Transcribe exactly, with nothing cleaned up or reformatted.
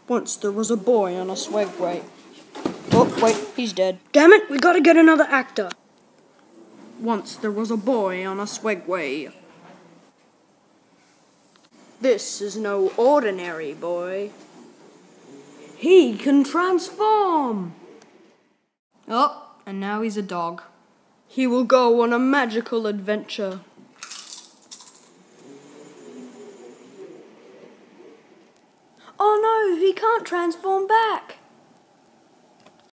Once there was a boy on a Segway. Oh, wait, he's dead. Damn it, we gotta get another actor. Once there was a boy on a Segway. This is no ordinary boy. He can transform. Oh, and now he's a dog. He will go on a magical adventure. Oh no, he can't transform back.